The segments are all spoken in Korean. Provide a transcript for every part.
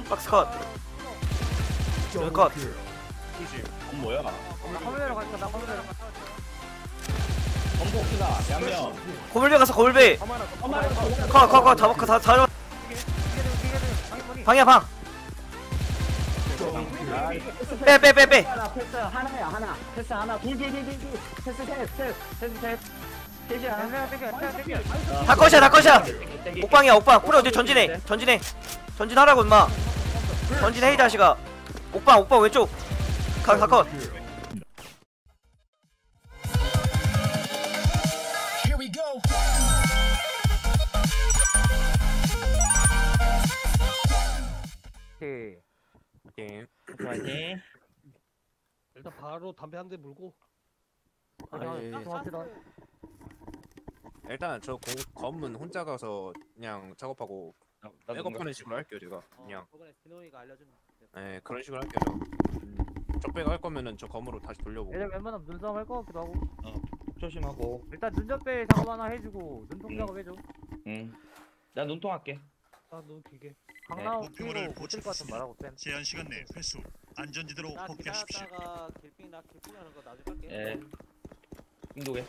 박스 컷. 여기 컷. 뭐야? 컴퓨터로 갈까? 나 컴퓨터로 갈까? 범벅이다. 양념. 고물배 가서 고물배. 컷. 다 잡아. 방이야 방. 빼. 패스 하나야 하나. 패스 하나. 둘. 패스 셋. 셋이야. 다 컷이야. 옥방이야 옥방. 뿌려 어디 전진해. 전진하라고 임마. 전진해 이 자식아. 옥방 왼쪽. 다 컷. 오케이. 화이팅. 일단 바로 담배 한 대 물고. 일단 저 검은 혼자 가서 그냥 작업하고 백업하는 식으로 할게요 제가. 그냥 저번에 스노이가 알려준. 네 그런 식으로 할게요 저. 적백 할 거면은 저 검으로 다시 돌려보고. 얘들 웬만하면 눈싸움 할 것 같기도 하고. 조심하고. 일단 눈접배 작업 하나 해주고 눈통 작업 해줘. 나 눈통 할게. 아눈 길게. 강나오 목표물을 끼고 못쓸 것 같으면 말하고 쌤. 제한 시간 내 회수 안전지대로 나 복귀하십시오. 기다렸다가 길빙 나 길빙 하는 거 나중에 할게. 예. 인도게.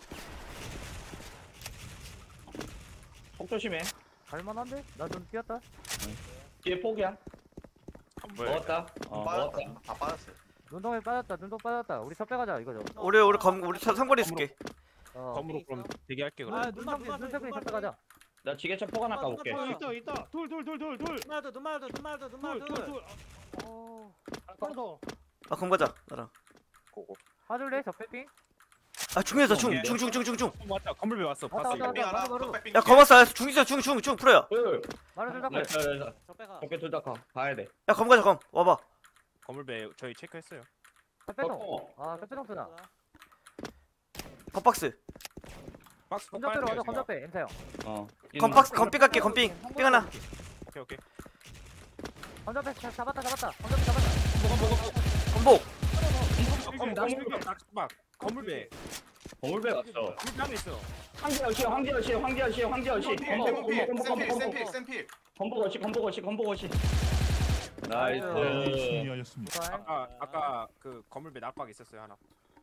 폭 조심해. 갈만한데? 나 눈 뛰었다. 뒤에 폭이야. 먹었다. 먹었다. 다 빠졌어요. 눈통에 빠졌다. 눈통 빠졌다. 우리 섭배 가자 이거죠. 우리 상거리 있을게. 검으로 그럼 대기할게 그럼. 아 눈만 눈썹이 섭배 가자. 나 지게차 폭 하나 까볼게. 있다. 둘. 눈말 둘. 하나 더. 아 검 가자 나랑. 고고. 봐줄래 섭배핑? 아 중에서 중. 맞다 건물배 왔어. 왔다, 봤어. 왔다. 빙 하나. 바로. 야 검았어. 중 있어 중 풀어요. 말을 들다 네, 걸. 적배가. 오케이 둘 다 가. 봐야 돼. 야 검 가자 검. 와봐. 건물배 저희 체크했어요. 섭배통. 아 섭배통 쓰나. 검박스. 박스 폭 건접배로 깔게요, 와줘 제가. 건접배 엠사 형. 검박스 검빙 갈게 검빙. 빙 하나. 오케이. 건접배 잡았다. 건접배 잡았다. 검복. 막 건물배. 건물배 갔어. 안에 있어. 황지현 씨. 샘필. 건복 어시. 나이스. 승리하였습니다. 좋아해. 아까 그 건물배 낙박 있었어요 하나.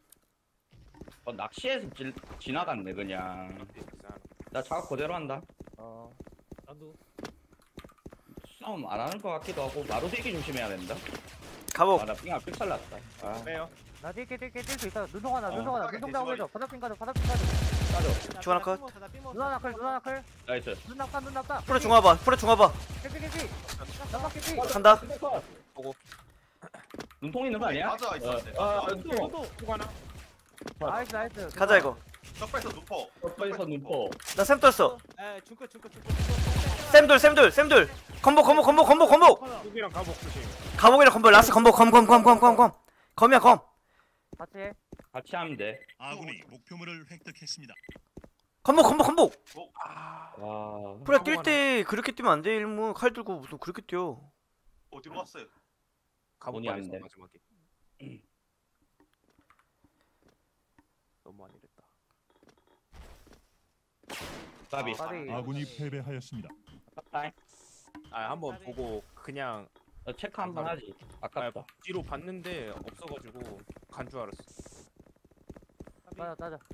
낚시에서 지나갔네 그냥. 있었어요, 하나. 나 작업 그대로 한다. 나도. 싸움 안 하는 것 같기도 하고 마루대기 조심해야 된다. 가복. 아나 삥아 삑살났다. 아 빼요. 나 뛸수 있어. 눈통 하나. 눈통 대신 작업해줘. 바닥핑 가져. 따져. 중 하나 컷. 눈 하나 클. 나이스. 눈 낙다. 풀어 중화봐. 깨삐. 나막 깨삐. 간다. 눈통 있는 거 아니야? 맞아, 있었는데. 눈통. 폭 하나. 나이스. 가자 이거. 적배에서 누퍼. 옆에서 눈포. 나 샘 떴어. 에 중거. 샘돌. 검복. 여기랑 가복 조심. 가복이랑 검복. 라스 검복. 검이야 검. 같이 해. 같이 하면 돼. 아군이 목표물을 획득했습니다. 검복. 와. 프레 뛸때 그렇게 뛰면 안 돼. 일무 칼 들고 무슨 그렇게 뛰어. 어디로 갔어요? 가복 돈이 안 빠졌어 돼. 마지막에. 너무 많이 됐다. 까비. 아군이 패배하였습니다. 한번 보고 그냥 체크 한번 하지. 아깝다. 뒤로 봤는데 없어가지고 간 줄 알았어. 따자.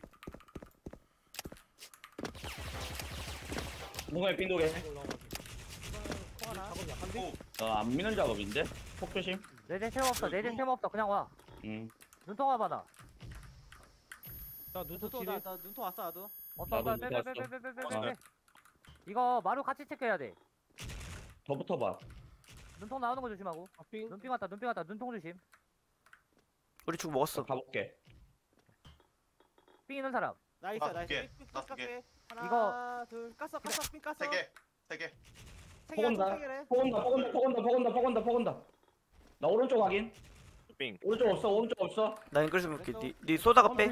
뭔가 빈도게. 오. 안 미는 작업인데? 폭 조심. 내전 템 없어. 그냥 와. 눈통 와봐 나. 나 눈도 딜. 나 눈도 왔어 나도. 나도 눈통 왔어. 빼. 이거 마루 같이 체크해야 돼. 더 붙어봐. 눈통 나오는 거 조심하고. 빙. 눈빙 왔다. 눈통 조심. 우리 쭉 먹었어. 가볼게. 삥 있는 사람. 나이스. 두 개. 두 개. 하나, 이거- 둘. 깠어. 빙 깠어. 세 개. 세 개야, 포건다. 세 개래. 포건다. 나 오른쪽 확인. 빙. 오른쪽 없어. 나 앵글 좀 볼게. 니 쏘다가 빼.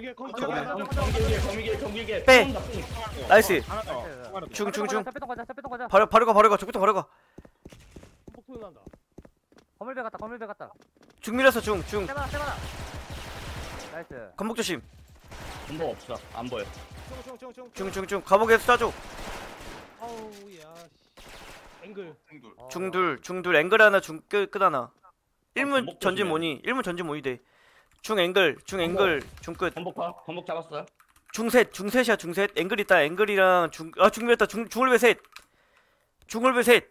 경길게. 빼. 포건다, 삥. 나이스. 하나 더. 하나 더. 중. 섭배통 가자. 버려 가. 저부터 버려 가. 폭풍 난다. 건물배 갔다. 중 밀었어 중. 세바나. 나이스. 검복 조심. 전복 없어. 안 보여. 중. 중. 가복에서 쏴줘. 어우 야. 앵글. 앵글. 중둘 앵글 하나 중끝 하나. 1문 전복 전진 조심해. 모니 1문 전진 모니 돼. 중끝 건복 잡았어요? 중셋이야 중셋 앵글 있다 앵글이랑 중이었다 중울배 셋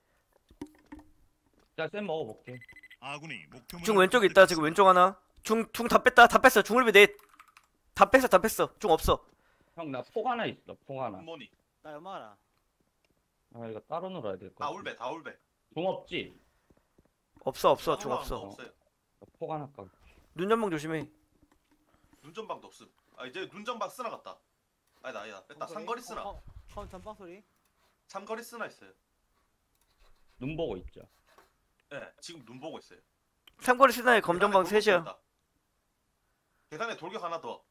자, 쌤 먹어볼게. 아군이 목표물을 중 왼쪽에 있다 지금 왼쪽 하나 중 다 뺐어 중울배 넷다 뺐어 중 없어. 형, 나 폭 하나 있어, 폭 하나. 모니. 나 연막 하나. 아, 이거 따로 놀아야 될 것 같아. 다울배 다울배. 중 없지? 없어 중 다울배 없어. 없어요. 폭 하나 까. 눈전방 조심해. 눈전방도 없음. 아 이제 눈전방 쓰나 갔다. 아니다 뺐다. 삼거리 쓰나. 카운 전방 소리. 삼거리 쓰나 있어요. 눈 보고 있죠. 예, 지금 눈 보고 있어요. 삼거리 스나의 검전방 계단에 셋이야. 돌격 있다. 계단에 돌격 하나 더.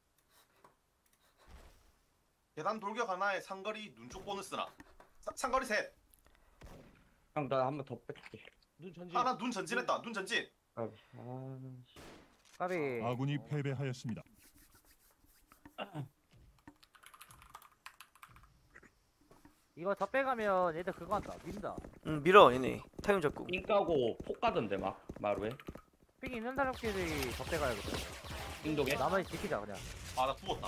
계단 돌격 하나에 상거리 눈 쪽 보는 쓰나. 상거리 셋. 형, 나 한 번 더 뺄게. 눈 전진. 하나 눈 전진했다. 눈 전진. 아, 까비. 아군이 패배하였습니다. 이거 저 빼가면 얘들 그거 한다. 민다. 밀어 얘네 타임 잡고. 삥 까고 폭 가던데, 막, 마루에. 삥 있는 사람끼리 저 빼가야겠다. 삥독에. 나머지 지키자 그냥. 아 나 죽었다.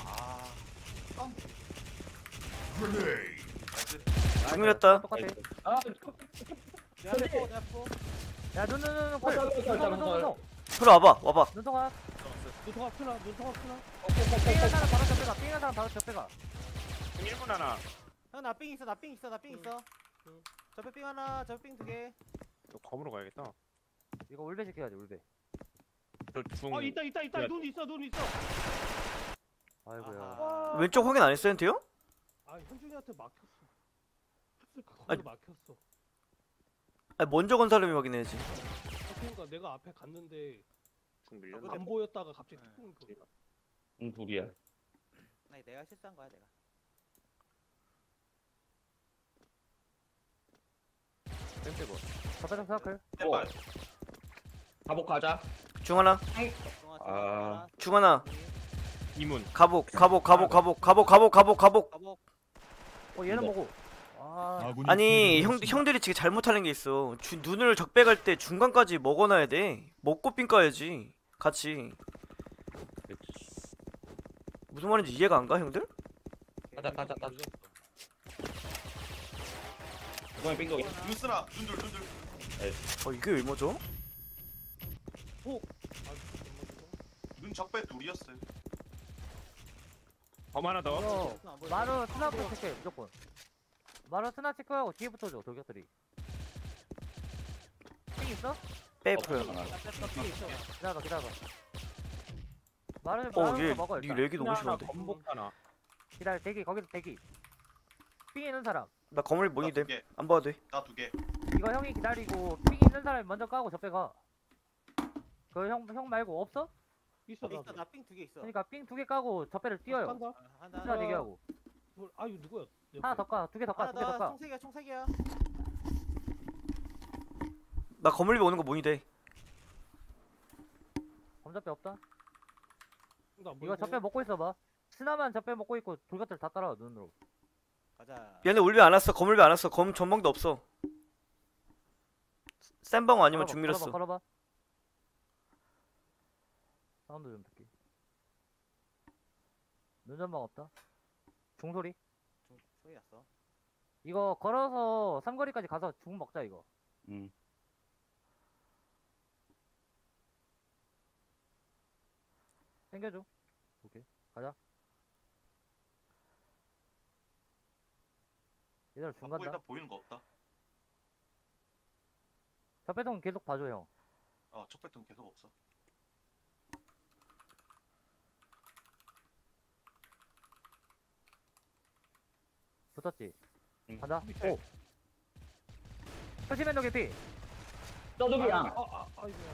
나이스. 중이었다. 똑같아. 아, 내가 포. 야 눈. 잠깐만. 들어 와봐. 눈통아. 눈통아 크나. 눈통아 크나. 삥 있는 사람 바로 저 빼가. 삥 있는 사람 바로 저 빼가. 1분 하나. 형 나 삥 있어. 나 삥 있어. 저पे 삥 하나. 저pe 삥 2개. 저 검으로 가야겠다. 이거 울배 지켜야지 울배. 저중 있다. 야. 눈 있어. 아이고야. 아하. 왼쪽 확인 안 했어 현태요? 아 현준이한테 막혔어. 아니. 거기 막혔어. 아니 먼저 건 사람이 확인해야지. 그러니까 내가 앞에 갔는데 중 밀렸나? 안 보였다가 갑자기 툭 보인 거. 응, 둘이야. 아니 내가 실수한 거야 내가. 왼쪽으로. 저 빼는 서클. 제발. 가복 가자. 중 하나 아. 중 하나 이문. 가복. 가복. 얘는 이거. 뭐고? 아. 아군이 아니 패배하였습니다. 형들이 지금 잘못하는 게 있어. 눈을 적배갈 때 중간까지 먹어놔야 돼. 먹고 삥 까야지 같이. 무슨 말인지 이해가 안 가 형들? 가자. 이번엔 삥독에. 눈 쓰나. 눈둘. 이게 왜 맞아? 눈 적배 둘이었어요. 검 하나 더. 이거 마루 스나부터 체크해 무조건. 마루 스나 체크하고 뒤에 붙어줘 돌격들이. 삥 있어? 빼프요. 기다려봐. 마루 얘 먹어 니 일단. 렉이 너무 심한데. 검복 하나. 기다려 대기 거기서 대기. 삥 있는 사람. 나 검을 뭐니 나 됨? 두 개. 안 봐도 돼. 나 두 개. 이거 형이 기다리고 삥 있는 사람이 먼저 까고 접배 가. 그 형 말고 없어? 있어 나삥 2개 있어. 그러니까 삥 2개 까고 접배를 뛰어요. 간다. 스나 대기하고. 아 이거 누구야? 하나 더 까. 2개 더 까. 2개 더 까. 총 3개야. 나 검을 오는 거 뭐니 돼? 검접배 없다. 이거 접배 먹고 있어봐. 스나만 접배 먹고 있고 돌격들 다 따라와 눈으로. 가자. 얘네 울배 안 왔어. 검울배 안 왔어. 검 전방도 없어. 센방 아니면 중 밀었어. 걸어봐. 사운드 좀 듣기. 눈전방 없다. 중소리. 소리 났어. 이거 걸어서 삼거리까지 가서 중 먹자 이거. 응. 당겨줘. 오케이. 가자. 얘들아 중 갖고 간다. 일단 보이는 거 없다. 접배동 계속 봐줘 형. 적배통 계속 없어. 붙었지. 응. 간다. 오. 표시맨도 개피. 떠들이야. 아이고야.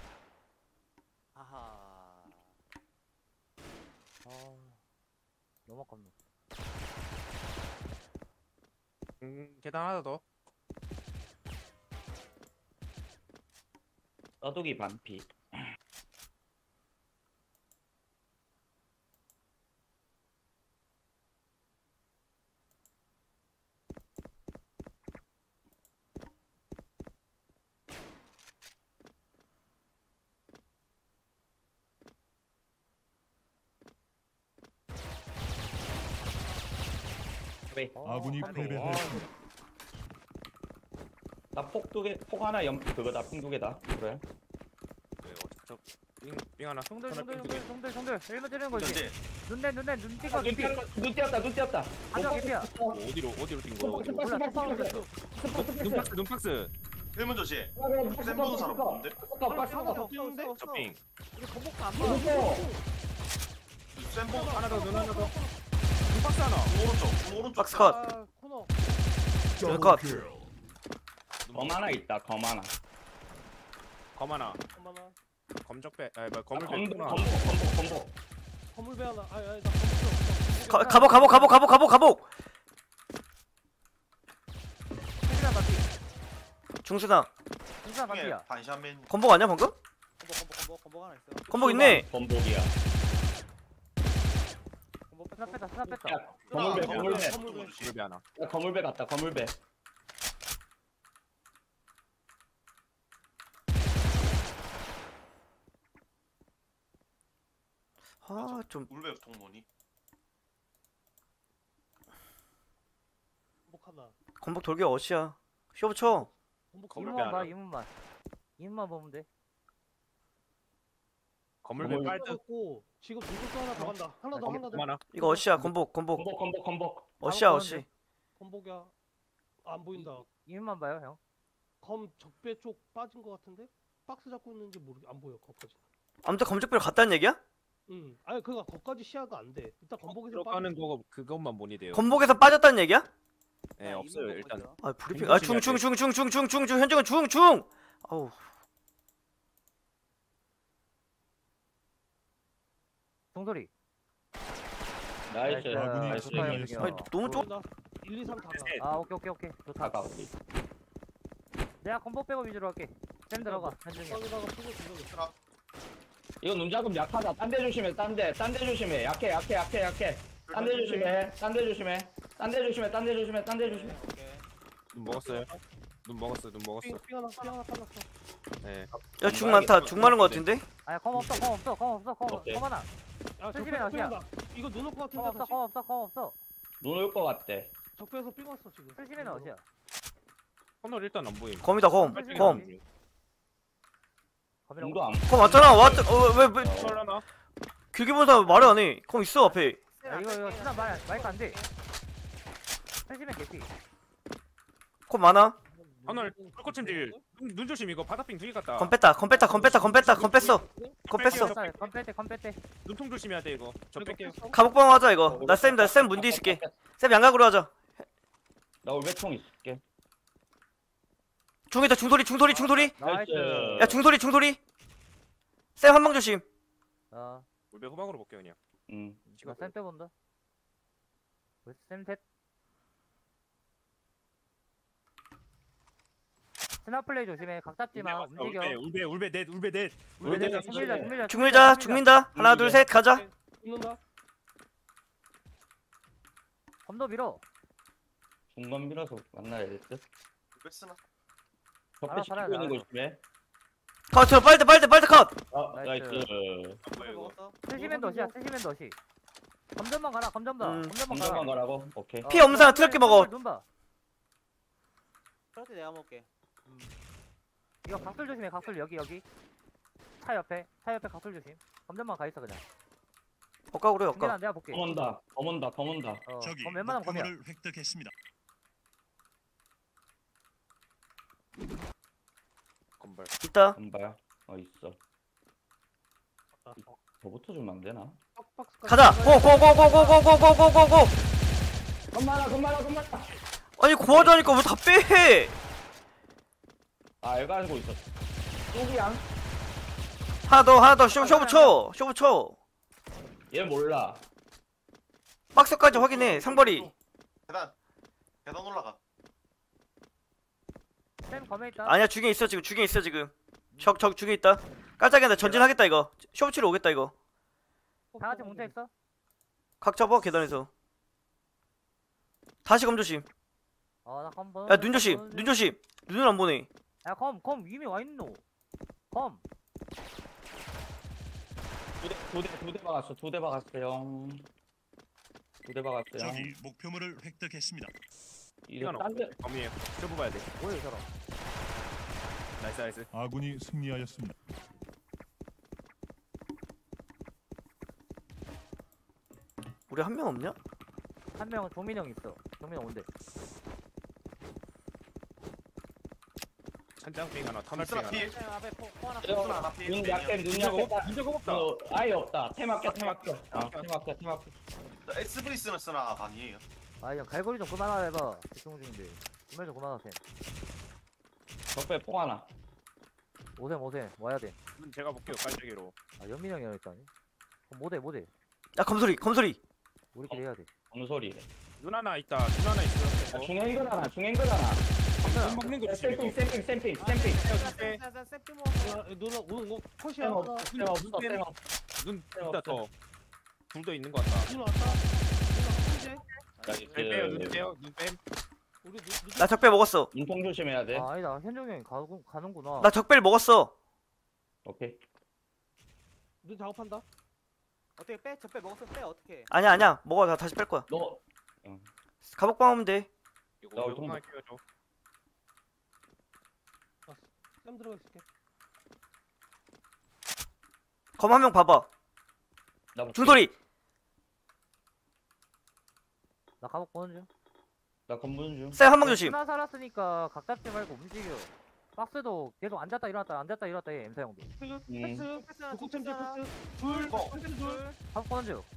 아하. 너무 아깝네. 계단 하나 더. 떠두기 반피. 왜? 아군이 패배하였습니다. 나폭 2개, 폭 하나 그거다, 핑 2개다. 그래. 네, 빙 하나. 종들 하나 종들 빙 2개. 종들 종들 종들 1번 찌르는 거지. 전진. 눈 띄고 깊이. 눈 띄었다, 눈 띄었다. 가져 깊이야. 어디로 뛴 거야? 어디로? 몰라 톡 쏘는 눈박스 눈박스. 1문 조심. 쌤 보는 사람 없는데? 없는데? 저빙. 이거 건복도 안 봐. 쌤 보는 하나 더 눈 하나 더. 눈박스 하나. 오른쪽. 박스 컷. 아, 코너. 컷. 검 하나 있다, 검 하나. 검 하나. 잠깐만. 검적배. 아니 뭐 검을 검복, 뺐구나. 검복. 건물배 하나. 나 건물배 없어. 가복. 중수나 바퀴. 중수나. 중수나 바퀴야. 반샤맨. 건복 아니야 방금? 건복 하나 있어. 건복 있네. 검복이야. 건복 스나 뺐다. 야, 거물배. 물배 하나. 야, 거물배 갔다, 거물배. 아 좀 울베 동문이. 건복 하나. 건복 돌기 어시야. 쇼부 쳐. 건복 건물배 이문만 봐 하나. 이문만. 이문만 보면 돼. 건물배 건물 빨드. 고 지금 누구 하나 더 간다. 하나 더 하나 검 더. 하나. 이거 어시야. 건복. 검복. 어시야 어시. 건복이야. 안 보인다. 이문만 봐요 형. 검 적배 쪽 빠진 것 같은데? 박스 잡고 있는지 안 보여. 거기까지. 아무튼 검적비로 갔다는 얘기야? 응. 아니 그니까 거기까지 시야가 안 돼. 일단 건복에서 들어가는 거 그것만 모니돼요. 건복에서 빠졌다는 얘기야? 네 없어요 일단. 아 브리핑. 아 중 현정은 중. 아우. 종소리. 나이스. 아군이 나이스. 승리하였습니다. 아니 너무 좁. 1, 2, 3 다가. 아 오케이. 좋다. 가까. 내가 건복 빼고 위주로 할게. 쌤 들어가. 현중이. 여기다가 pu고 들어가. 이거 눈자금 약하다. 딴 데 조심해. 딴 데 조심해. 약해. 딴 데 조심해. 눈 먹었어요. 눈 먹었어. 삥 하나 빨랐어. 네. 야 중 많다. 중 많은 거 같은데? 아야 검 없어. 오케이. 검 하나. 야 조심해, 적배 어시야. 삥 이거 눈 올 것 검 같은데. 없어. 검 없어. 눈 올 것 같대. 적배에서 삥 왔어 지금. 쓰시면 어시야. 터널 일단 안 보임. 검이다 검. 검. 검이라고. 눈도 안. 검 왔잖아. 왔다. 왜 터널 하나. 길게 본 사람 말을 안 해. 검 있어 앞에. 야, 이거 신나 마이크 안 돼. 쓰시면 개피. 검 많아. 터널 꿀꼬침질. 눈 조심 이거 바닥빙 2개 같다. 검 뺐어. 검 뺐어. 검 뺐대. 눈통 조심해야 돼 이거. 저 뺄게요. 가복방 하자 이거. 쌤 문디 있을게. 쌤 양각으로 하자. 나 올배통 있을게. 중이다 중소리. 나이스. 야 중소리. 쌤 한 방 조심. 물배 후방으로 볼게요 그냥. 나쌤 빼본다. 쌤 셋. 스나 플레이 조심해. 각 잡지 마. 움직여. 울배 넷. 중밀자. 하나 둘 셋 가자. 죽는다. 검도 밀어. 중간 밀어서 만나야 될 듯. 울베 쓰나? 적배 알아, 시키고 알아, 있는 거 알아. 조심해. 컷. 빨리 컷. 나이스. 먹었어. 쓰시면 더시야. 검전만 가라. 검전만 검정만 가라. 가라고. 오케이. 피 없는 사람 트럭기 먹어. 눈 봐. 그렇게 내가 먹게. 이거 각돌 조심해. 각돌 여기. 차 옆에 각돌 조심. 검전만 가 있어 그냥. 엇각으로 준비나 엇각. 내가 볼게. 검 온다. 적이 검 웬만하면 검이야. 목표물을 획득했습니다. 건발. 있다. 검봐요. 있어. 더부터 주면 안 되나? 가자. 고고고고고고고고고고고. 검 많아. 아니 고하자니까 왜 다 빼? 알고 알고 있어. 쪽이야. 하나 더 쇼부 쳐. 얘 몰라. 박스까지 확인해. 상거리. 계단 올라가. 쌤 검에 있다. 아니야 중에 있어 지금. 적 중에 있다. 깜짝이야 나 전진하겠다 이거. 쇼부 치러 오겠다 이거. 다 같이 뭉쳐 있어. 각 잡아 계단에서. 다시 검 조심. 나 검 봐. 야 눈 조심. 눈을 안 보네. 야 검 이미 와 있노. 검. 두 대 박았어요. 두대 박았어요. 적이 목표물을 획득했습니다. 이거 이건 딴데 범위에 쪄봐야 돼. 뭐야 이 사람? 나이스 나이스. 아군이 승리하였습니다. 우리 한 명 없냐? 한 명은 조민형 있어. 조민형 온대. 천장빙 하나, 터널빙 쓰나 하나. 필. 앞에 포 하나. 쓰나 하나 필. 눈 약해 눈 문제가 약해. 문제가 없다. 아예 없다. 테마켓 테마켓. 테마켓. SV 쓰는 쓰나 반이에요. 아 형 갈고리 좀 그만하라 해봐. 집중 중인데. 구매 좀 그만하세요. 적배 폭 하나. 오셈 와야 돼. 눈 제가 볼게요. 깔짝이로. 아 연민형이 했다니. 그럼 뭐돼. 야 검소리. 우리끼리 해야 돼. 어느 소리? 눈 하나 있다. 눈 하나 있어. 중행글 하나. 중행글 하나. 눈 먹는 거 샘핑 조심해. 샘핑. 셉 먹었어. 누나 오는 거 샘 없어. 샘 없어. 샘 없어. 눈 둘다 더. 둘도 있는 것 같다. 눈 왔다. 눈 빼요. 눈 빼요. 눈 뺨. 우리 나 적배 먹었어. 눈통 조심해야 돼. 아 아니다. 현종이 형이 가는구나. 나 적배를 먹었어. 오케이. 눈 작업한다. 어떻게 빼? 저빼 먹었으면 빼 어떻게? 아니야 먹어. 나 다시 뺄 거야. 너 가복방 하면 돼. 이거 나 요거 통- 하나 끼워줘. 쌈 들어가 있을게. 검 한 명 봐봐. 나 볼게. 중소리. 나 가복 보는 중. 나 건문 중. 쌤 한 명 조심. 하나 살았으니까 각 잡지 말고 움직여. 박스도 계속 앉았다 일어났다 해 엠사 형도. 패스. 패스. 둘. 가복 보는 중.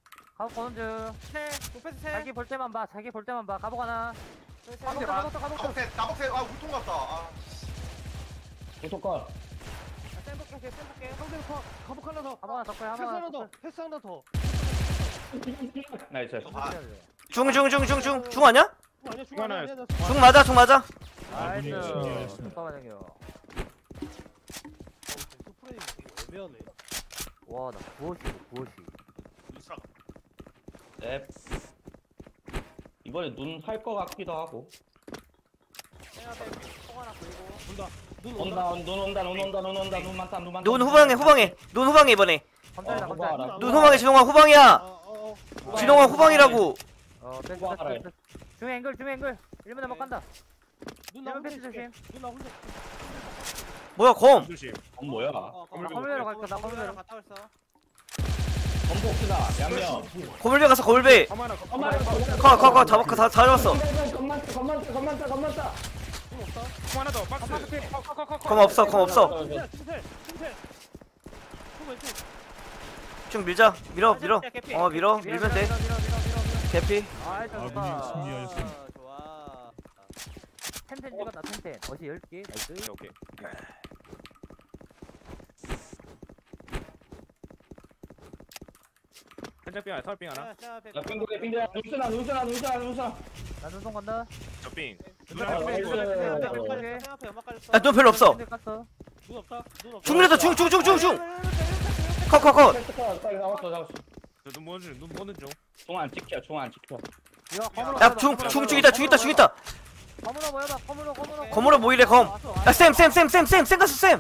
패스 세. 자기 볼 때만 봐. 가복 하나. 가복 나복새 나복새 아 우통 같다. 아. 포토컬. 쌤 볼게. 상대로 가복 하나 더. 가복 하나 적배 패스 하나 하나. 더. 패스 하나 더. 나이스. 아, 중 아니야? 아니야 중 하나 아니야. 중 맞아. 아군이 나이스. 승리하였습니다. 잠깐만 형요. 스프레이 애매하네. 와나 구호시. 눈쓰나. 네. 이번에 눈 할 거 같기도 하고. 쌤 앞에 포 하나 그리고. 눈 눈 많다. 눈 후방에. 눈 후방에 이번에. 감사합니다. 후방 알아. 눈 후방에 진홍아 후방이야. 어. 진홍아 후방이라고. 패스. 후방 알아요. 중앙 앵글. 1문에 못 간다. 눈 나오는 패스 패스 조심. 눈 나오는 뭐야 검. 조심. 뭐야? 나 컴퓨터로 갈까? 나 컴퓨터로. 갔다 왔어. 건복수다. 양면. 거물배 갔어 거물배. 검 하나. 커 다 잡았어. 건만 따. 검 하나 더. 박스. 검 없어. 충세. 중 밀자. 밀어. 밀면 돼. 개피. 아이고 아군이 승리하였습니다. 좋아. 텐텐 찍었다 텐텐. 어시 10개. 나이스. 오케이. 천장빙 하나, 터널빙 하나. 쌤 앞에. 나 빙고에 눈쓰나. 나 눈송 간다. 저빙. 눈 눈 앞에 하나 나이스. 빼고. 쌤 앞에 연막 깔렸어. 야눈 별로 없어. 깠어. 눈 없다. 중 밀었어. 중. 커. 빨리 나왔어. 눈 보는 중. 중 안 찍혀. 이거 검으로. 야중 있다. 검으로 모여봐. 검으로. 검으로 모이래 검. 야쌤 갔어 쌤.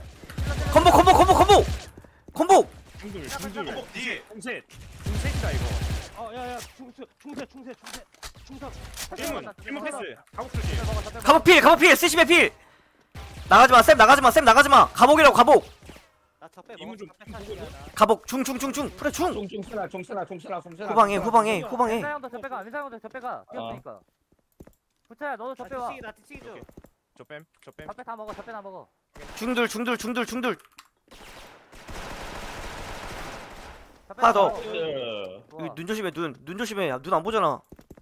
건복. 중둘. 건복 뒤에. 중셋이다 이거. 야야 충세. 충성. 1문 패스. 가복 조심. 갑옷 필. 스시베 필. 나가지마 쌤 나가지마. 감옥이라고 감옥. 나 적배 이문 좀 감옥 중. 프레 중. 중쓰나. 후방에. 민사 형도 접배가. 뛰었으니까. 부차야 너도 접배 와. 나 뒤치기 줘. 저뺨. 접배 다 먹어. 중둘. 접배 하나 더. 다 먹어. 좋아. 눈 조심해. 눈 조심해. 눈 안 보잖아.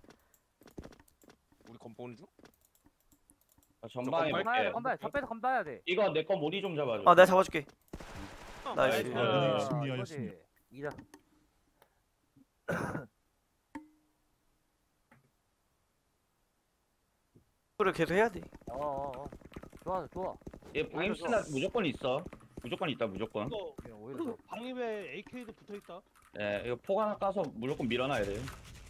우리 검 보는 중? 전방에 볼게. 접배도 건봐야 돼. 이거 내 거 머리 좀 잡아줘. 내가 잡아줄게. 나이스. 아군이 승리하였습니다. 이자. 그래 계속 해야 돼. 좋아. 얘 방임스나 무조건 있어. 무조건 있다. 이거 오히려 좋아. 방입에 AK도 붙어 있다. 예, 이거 폭 하나 까서 무조건 밀어놔야 돼.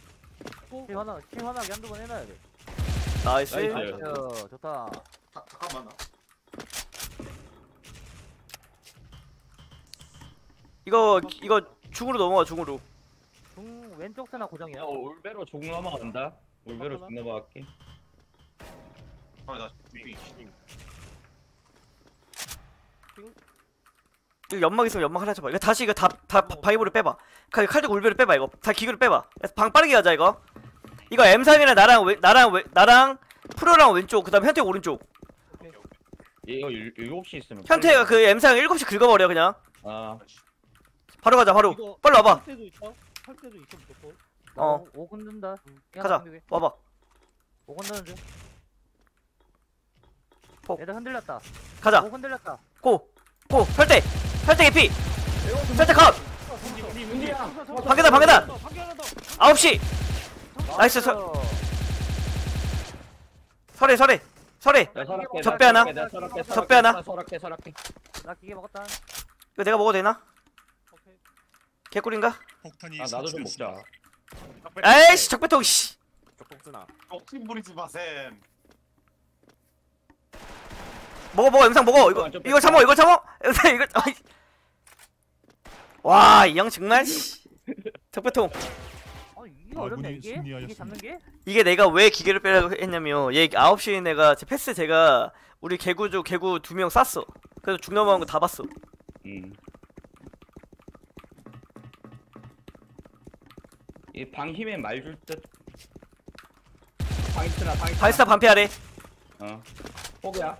시원하게 한두 번 해놔야 돼. 나이스. 나이스. 좋다. 잠깐만. 이거 중으로 넘어가 중으로. 중 왼쪽 스나 고정이야. 올베로 종 넘어간다. 올베로 종 넘어갈게. 아나 이거 연막 있으면 연막 하나 잡아. 이거 다시 이거 다 바이브를 빼봐. 칼 들고 울베를 빼봐. 이거 다 기교를 빼봐. 방 빠르게 가자 이거. 이거 M3이랑 나랑 프로랑 왼쪽 그다음 현태 오른쪽. 이거 7시 있으면. 현태가 그 M3 7시 긁어버려 그냥. 아 바로 가자 바로. 이거 빨리 와봐. 할 때도 있어. 할 때도 있어 무조건. 어. 5군 든다. 가자. 와봐. 5군 드는 중. 폭. 얘들 흔들렸다. 가자. 5군 흔들렸다. 고. 현태 개피. 현태 컷. 방계단. 방계단. 9시. 나이스. 설해. 적배 하나. 적배 하나. 설악게. 나 기계 먹었다. 이거 내가 먹어도 되나? 오케이. 개꿀인가? 폭탄이 아 나도 좀 설치되었습니다. 먹자. 에이씨 적배통 씨. 적폭스나. 억팀 부리지 마셈. 먹어 영상 먹어. 이거 참어. 이거 아이. 와, 이 형 정말 씨. 적배통. 이게 어렵네 아군이 이게? 승리하였습니다. 이게 잡는 게? 이게 내가 왜 기계를 빼라고 했냐면 얘 9시에 내가 제 패스 제가 우리 개구 2명 쐈어. 그래서 죽 넘어간 거 다 봤어. 이 방힘에 말 줄 듯. 방스나. 발사 반피하래. 어. 포기야.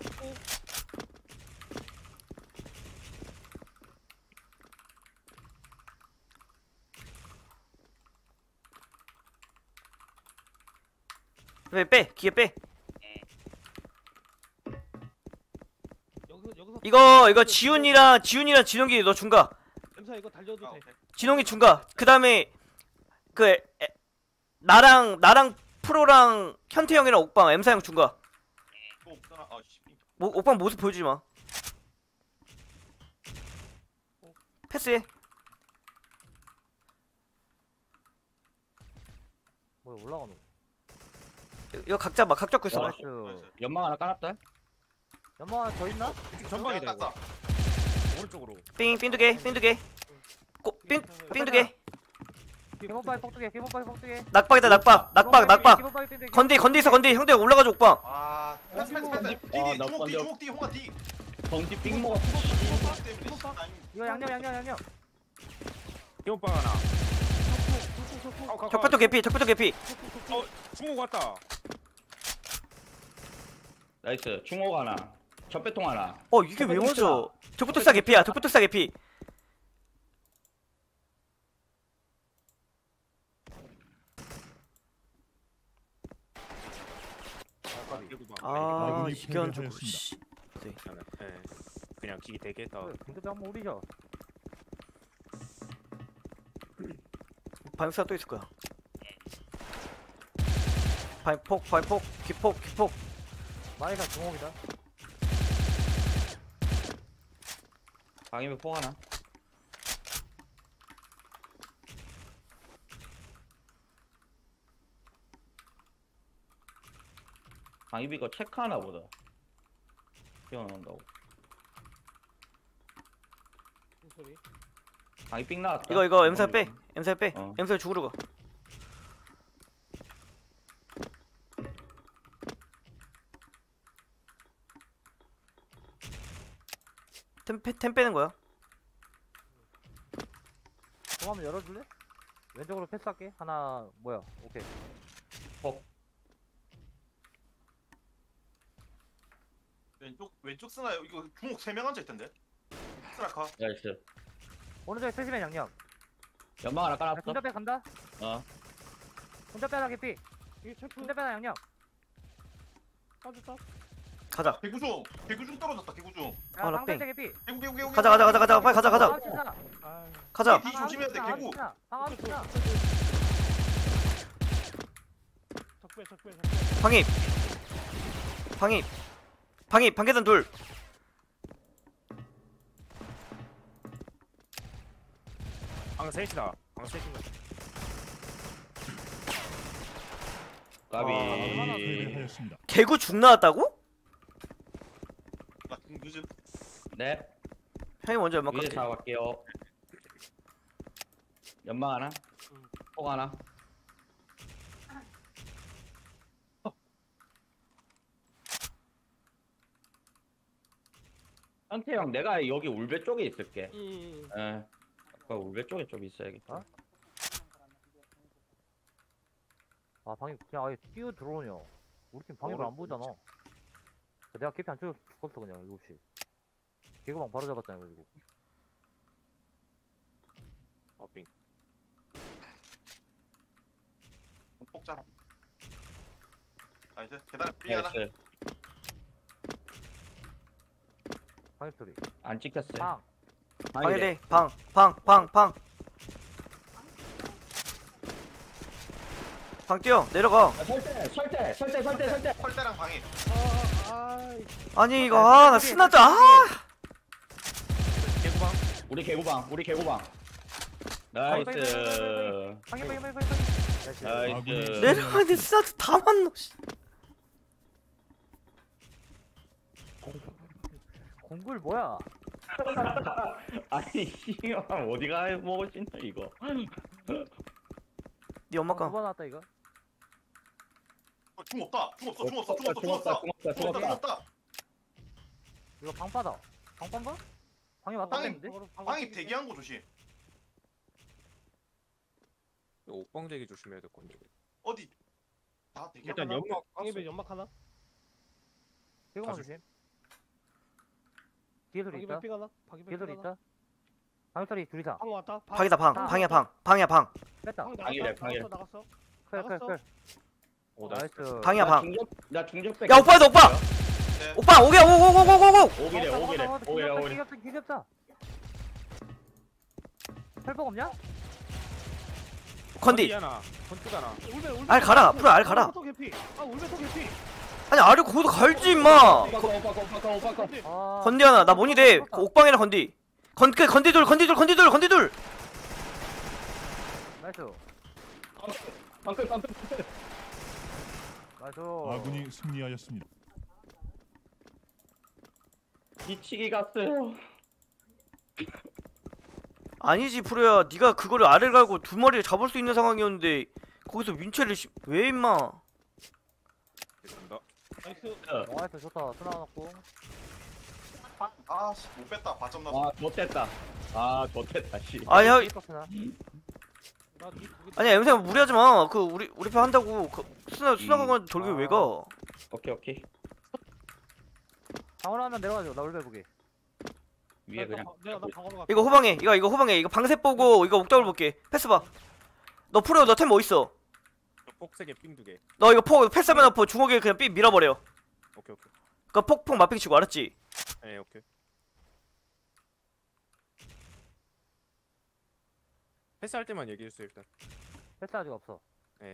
왜 빼? 기계 빼. 여기서 이거 지훈이랑 진홍기 너 중가. M4 이거 달려도 돼. 진홍이 중가. 그다음에 나랑 프로랑 현태 형이랑 옥방 M4 형 중가. 또 없잖아. 아 씨. 옥방 모습 보여주지 마. 패스해. 뭐야 올라가노? 이거 각 잡아. 각 잡고 있어. 나이스. 연막 하나 깔았다. 연마 더 있나? 전방이다 이거. 땄다. 오른쪽으로. 삥두개. 삥두개. 개모바이 폭두개. 낙박이다 낙박. 건디 있어 건디. 형들 올라가줘 옥방. 아 패스. 아, 나 주먹 뒤 홍아 뒤. 덩치 삥 먹었어. 이거 양념. 기온빵 하나. 적배통 개피. 중국 왔다. 나이스. 중옥 하나. 적배통 하나. 이게 왜 맞아? 적배통사 개피야. 개피. 아군이 이견 좀. 패배하였습니다. 씨. 그냥 기기 대게다. 근데 한번 우리죠. 반사 또 있을 거야. 발폭, 기폭. 마이가 중옥이다. 방임에 포 하나. 방임이 이거 체크하나 보다. 뛰어난다고. 소리. 방임 삥 나왔다. 이거 M4 빼. 어. M4 죽으러 가. 템 빼는 거야. 좀 한번 열어줄래? 왼쪽으로 패스할게. 하나 뭐야? 오케이. 왼쪽 쓰나 이거 주먹 3명 앉아 있던데. 쓰라카. 나이스. 오른쪽에 세시맨 양념. 연막 하나 깔았어. 혼자 빼 간다. 어. 혼자 빼라 개피. 이게 체크. 혼자 빼라 양념. 빠졌다. 가자. 개구중 떨어졌다. 개구중. 야, 나 방패 뺑. 개피. 개구. 가자. 빨리 가자. 아. 가자. 뒤 조심해야 돼, 개구. 방아 치나. 적배. 방입. 방계단 둘. 방 셋이다. 방 셋이다. 까비. 패배하였습니다. 개구 죽 나왔다고? 나 요즘 네. 형이 먼저 연막 위에 갈게. 잡아갈게요. 연막 하나. 폭 하나. 한태 형, 내가 여기 울배 쪽에 있을게. 예. 아까 울배 쪽에 좀 있어야겠다. 아 방이 그냥 아예 뛰어 들어오냐. 우리 팀 방해를 안 보잖아. 내가 캐피 안 쳐서 죽었어 그냥 7시. 개구방 바로 잡았잖아 그리고. 빙. 폭자. 아 이제 계단 삐 하나. 나이스. 방해 소리. 안 찍혔어요. 방. 방해돼. 방. 방 뛰어. 내려가. 아, 설대. 펄대랑 방이. 아니 이거 나 스나자. 개구방. 우리 개구방. 나이스. 방해. 나이스. 내려가는데 스나자 다 맞노. 씨. 공굴 뭐야? 아니 씨발 어디가 먹을 수 있나 이거. 네 엄마 가. 두번 왔다 이거. 중 없다. 중 없어. 이거 방 빠다. 방 빤가? 방에 왔다 방이- 했는데? 방이 대기한 거 조심. 옥방대기 조심해야 될 건데. 어디? 다 대기. 일단 연막 방입에 연막 하나. 개구방 가져. 조심. 뒤에 소리 있다. 방입에 삥 하나. 방입에 뒤에 삥 소리 하나. 있다. 방해 소리 둘이다. 방 왔다. 방이다 방이야 방. 뺐다. 방이래, 방이래. 나갔어. 클. 오 나이스. 방이야 방. 나 중적 야 오빠다 오빠. 네. 오빠 오게 오고. 오기래. 기ገብ다. 혈복 없냐? 건디. 하나. 건축 하나. 울베. 알 가라. 앞으로 알 가라. 울베 또 개피. 아 울베 또 개피. 아니 아래 고도 갈지 임마. 오빠 거. 아. 건디 하나. 나 뭐니 돼. 옥방이랑 건디. 건디둘. 나이스. 방클. 나이스. 아군이 승리하였습니다. 미치기 갔어요. 아니지 프로야. 네가 그거를 알을 갈고 두 마리를 잡을 수 있는 상황이었는데 거기서 윈체를 왜 임마. 됐습니다. 나이스. 나이스 좋다. 스나 넣고. 아씨 못 뺐다. 바점 나서. 아 좋댔다 씨. 아야 스나. 아니야 엠생 무리하지 마. 그 우리 편 한다고 그 스나 가면 돌기 왜 가? 오케이. 방어로 하면 내려가죠. 나 울베 보게. 위에 그냥. 내가 나 방어로 갈게. 이거 후방에 이거 후방에 이거 방셋 보고 이거 옥답을 볼게. 패스 봐. 너 프로 너 템 뭐 있어? 폭세개 삥 2개. 너 이거 폭 패스하면 앞으로 중옥에 그냥 삐 밀어버려. 오케이. 그니까 폭 맞빙 치고 알았지? 네, 오케이. 패스할 때만 얘기해 주세요 일단. 패스 아직 없어. 네.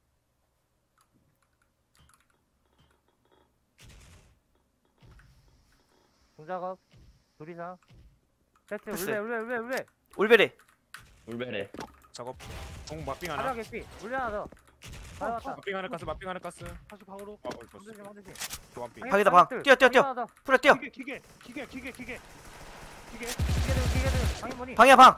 중작업. 둘이상. 패스. 패스. 울베. 올베레. 울베래. 작업. 공 막빙 하나. 하나 개피. 울베 하나 더. 맞다. 막빙 하나 가스. 다시 방으로. 황대신. 교환빙. 방이다, 방. 뛰어. 프로 뛰어. 기계. 기계들. 방이 뭐니? 방이야 방.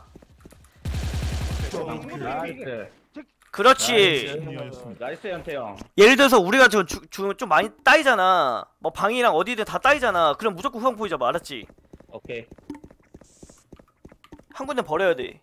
나이스. 그렇지. 승리하였습니다. 나이스 현태 형. 예를 들어서 우리가 좀 많이 따이잖아. 뭐 방이랑 어디든 다 따이잖아. 그럼 무조건 후방 포위 잡아. 알았지? 오케이. 한 군데 버려야 돼.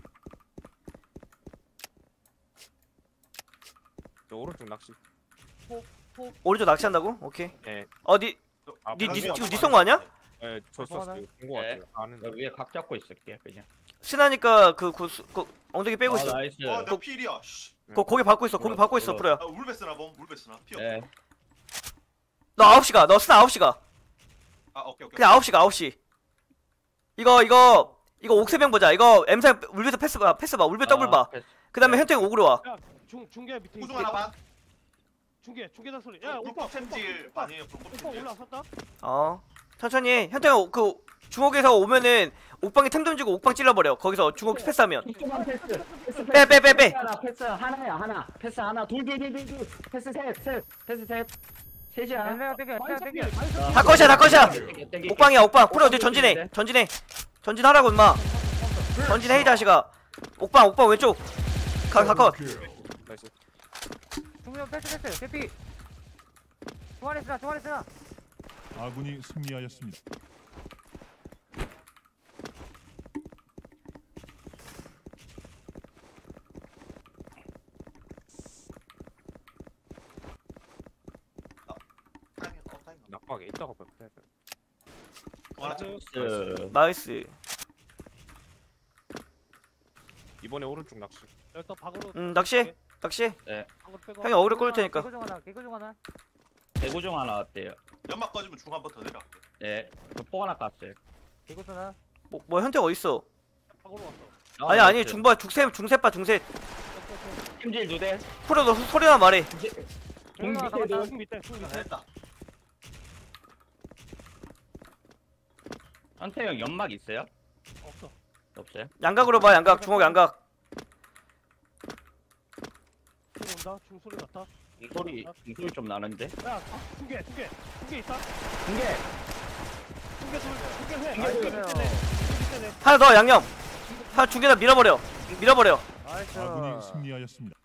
저 오른쪽 낚시. 오른쪽 낚시한다고? 오케이. 네. 어디? 아, 지금 니 쏜거 아니야? 네, 저 썼어요. 본거 네. 같아요. 아는. 나 위에 각 잡고 있을게 그냥. 신하니까 그 엉덩이 빼고 있어. 나이스. 내 필이야. 씨. 거기 밟고 있어. 거기 밟고 있어, 프로야. 아 울베 쓰나 봄. 울베 쓰나. 피어. 네. 너 9시 가. 너 스나 9시 가. 아 오케이. 그냥 9시 가. 9시. 이거 옥세병 보자. 이거 M사 울베에서 패스 봐. 울베 더블 봐. 그다음에 현태 옥으로 와. 중계 밑에. 후중 하나 반. 중계다 소리. 야 오빠. 불법 챔질 반이에요. 불법 오빠 챔질. 올라섰다. 천천히 해. 현태가 그 중옥에서 오면은 옥방에 템 던지고 옥방 찔러버려. 거기서 중옥 패스하면. 조그만 패스. 빼. 하나 패스 하나야 하나. 패스 하나. 둘. 패스 셋. 패스 셋. 셋이야. 내가 땡겨. 다 컷이야. 땡기. 옥방이야. 옥방. 프로 어디 전진하라고 임마. 전진해 이 자식아. 옥방 왼쪽. 가컷. 나이스. 중면 패스 대피. 중간에 쓰나. 아군이 승리하였습니다. 낙박에 있다가 볼 나이스. 이번에 오른쪽 낚시. 일단 박으로 낚시. 박으로 빼고. 형이 어그로 끌 테니까. 개구 중 하나. 대구중 하나 왔대요. 연막 꺼지면 중 한 번 더 내려갈게. 예. 그폭 하나 깠어요. 개구 쓰나. 뭐 현태가 어딨어? 박으로 왔어. 아니 중바 중셋 봐 중셋. 팀질 2대. 프로 너 소리나 말해. 중 하나 밑에도. 남았다. 중 밑에 중 밑에. 됐다. 한태 형 연막 있어요? 없어. 없어요? 양각으로 봐 양각 중옥 양각. 중 온다. 중 소리 났다. 소리 좀 나는데. 야, 두 개 있다. 중계. 두개 해. 나이스. 밑에네. 하나 더 양념. 하나 중계다 밀어버려. 나이스. 아군이 승리하였습니다.